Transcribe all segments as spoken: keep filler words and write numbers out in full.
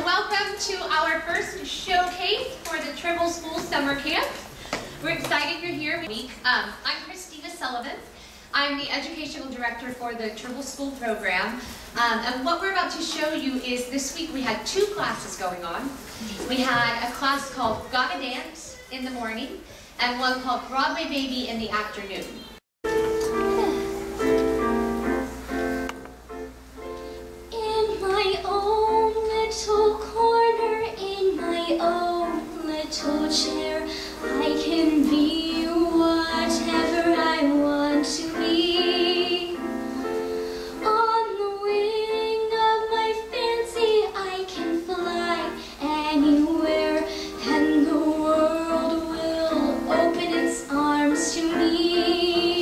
welcome to our first showcase for the Tribble School Summer Camp. We're excited you're here. Um, I'm Christina Sullivan. I'm the Educational Director for the Tribble School Program. Um, and what we're about to show you is this week we had two classes going on. We had a class called Gotta Dance in the morning and one called Broadway Baby in the afternoon. In my own little corner, in my own little chair, I can be whatever I want to be. On the wing of my fancy, I can fly anywhere, and the world will open its arms to me.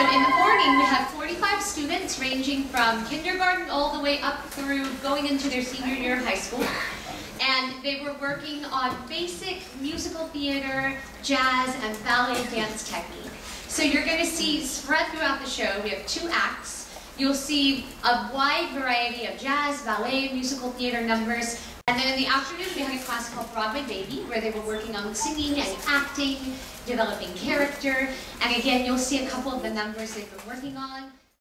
in the morning, we have forty-five students ranging from kindergarten all the way up through going into their senior year of high school. And they were working on basic musical theater, jazz, and ballet dance technique. So you're going to see spread throughout the show, we have two acts. You'll see a wide variety of jazz, ballet, musical theater numbers. And then in the afternoon, we had a class called Broadway Baby, where they were working on singing and acting, developing character. And again, you'll see a couple of the numbers they've been working on.